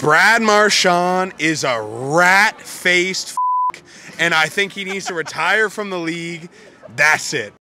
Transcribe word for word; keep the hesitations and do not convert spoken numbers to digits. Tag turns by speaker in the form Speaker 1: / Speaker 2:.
Speaker 1: Brad Marchand is a rat-faced f***, and I think he needs to retire from the league. That's it.